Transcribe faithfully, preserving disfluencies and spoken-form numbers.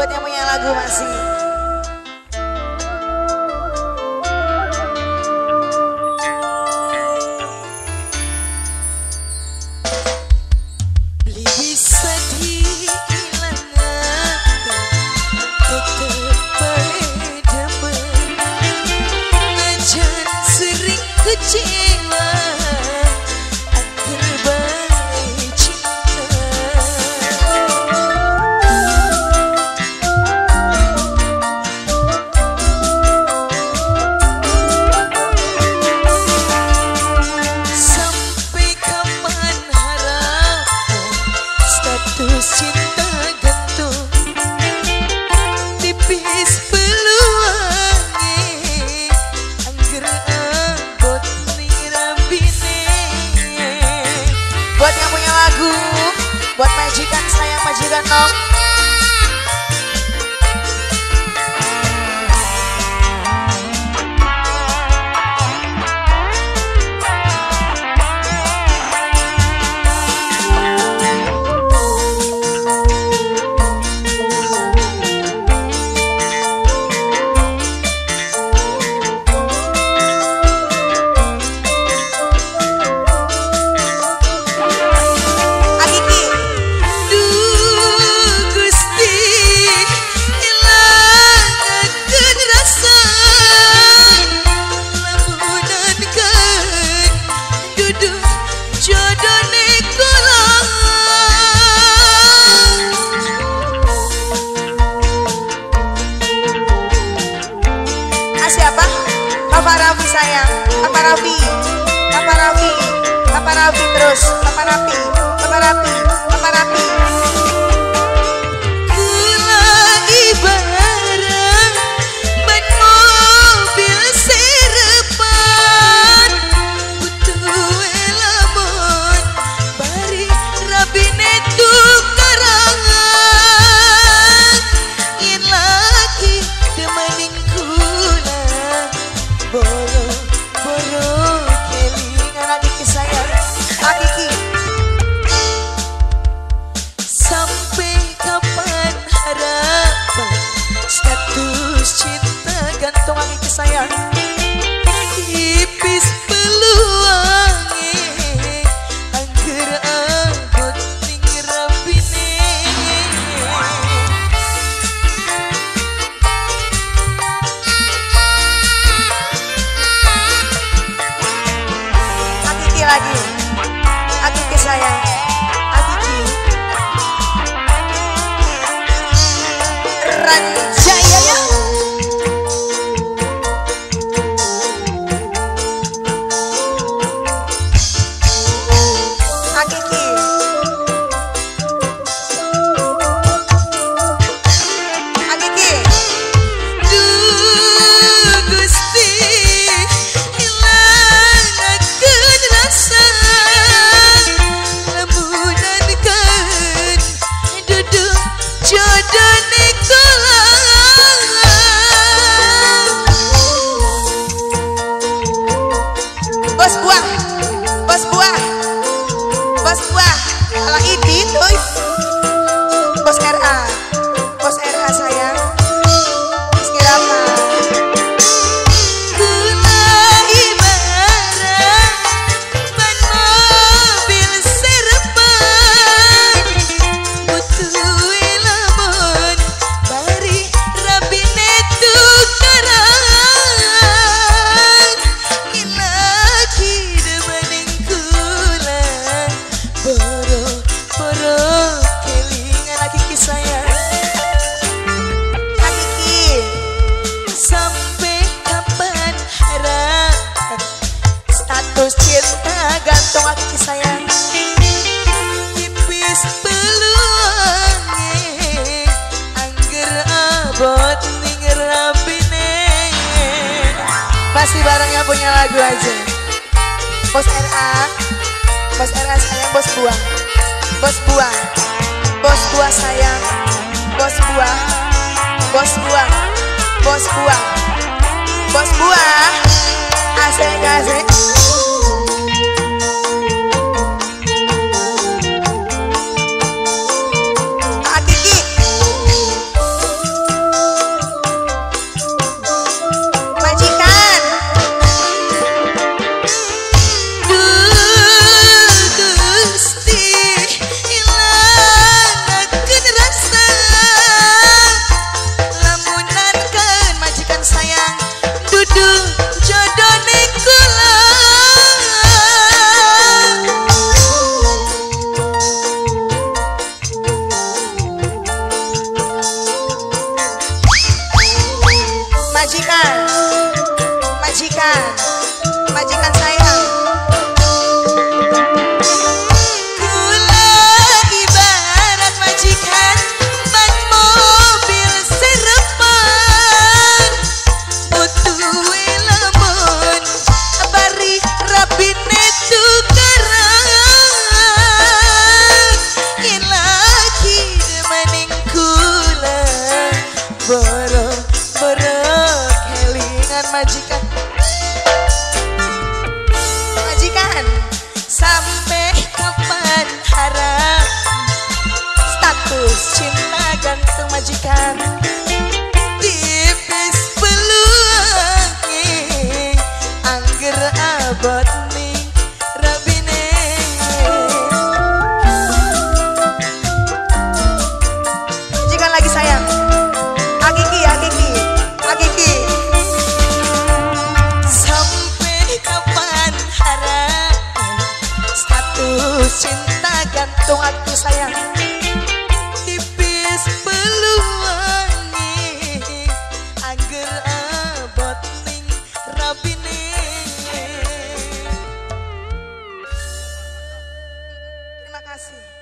Buat yang punya lagu masih. Beli bisa dihilangkan, tetep berdemen. Ajan sering kecewa. Cinta gantung tipis peluangnya angger abot ning rabine. Buat yang punya lagu, buat majikan sayang majikan nom. Siapa? Papa Raffi sayang, Papa Raffi, Papa Raffi, Papa Raffi terus, Papa Raffi, Papa Raffi, Papa Raffi. Lagi bareng ban mobil serepan, butuh lamun bari rabine tukarangan, yen lagi demening boro boro kelingan adik sayang Akiki. Sampai kapan harapan status cinta gantung Akiki sayang, tipis peluangnya angger abot ning rabine. Lagi Akiki sayang, Akiki Ranjaya ya. Akiki Akiki duh Gusti bos buah, bos buah, bos buah, ala idin doi, bos R A, bos R A sayang, bos kirapa. Cinta gantung Akiki sayang, tipis peluangnya angger abot ning rabine. Pasti bareng yang punya lagu aja. Bos R A, bos R A sayang, bos buah, bos buah, bos buah sayang, bos buah, bos buah, bos buah, bos buah, asik asik. abot ning rabine. Jika lagi sayang Akiki, Akiki, Akiki. Sampai kapan harapan status cinta gantung aku sayang. Tipis peluangi angger abot ning rabine. Terima kasih.